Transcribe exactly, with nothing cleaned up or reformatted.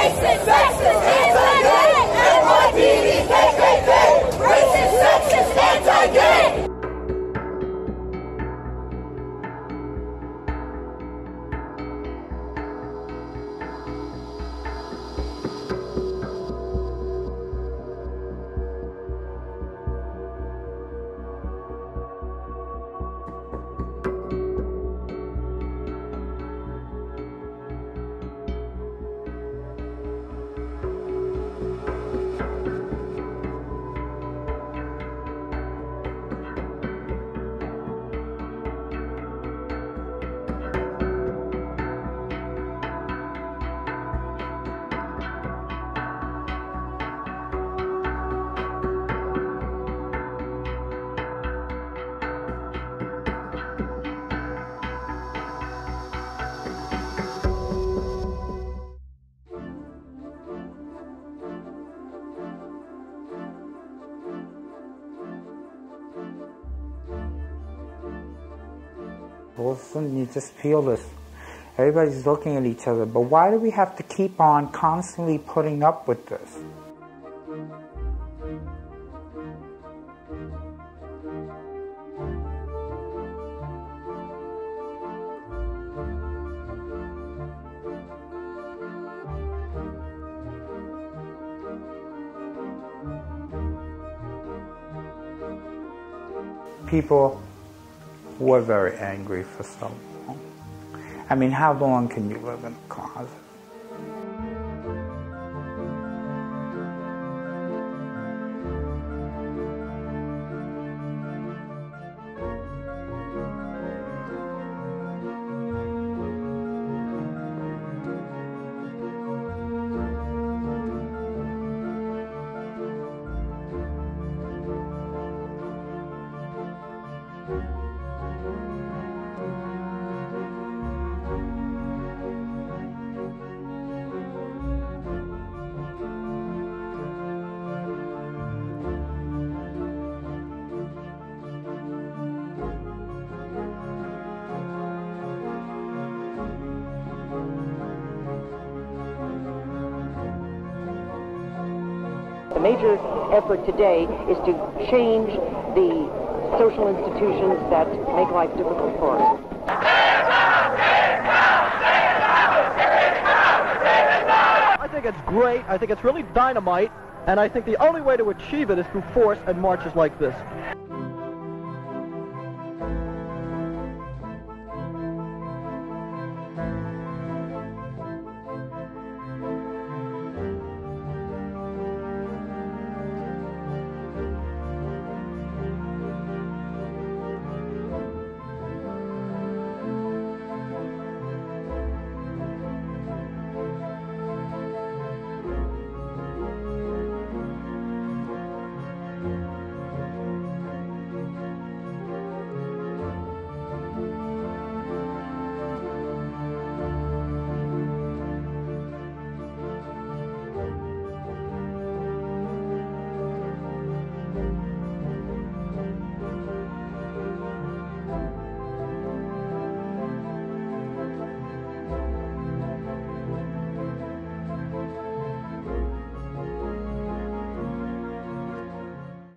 Racist, sexist, anti-gay, N Y P D, K K K, racist, sexist, anti-gay. All of a sudden you just feel this, everybody's looking at each other, but why do we have to keep on constantly putting up with this? People were very angry for so long. I mean, how long can you live in a closet? The major effort today is to change the social institutions that make life difficult for us. I think it's great. I think it's really dynamite. And I think the only way to achieve it is through force and marches like this.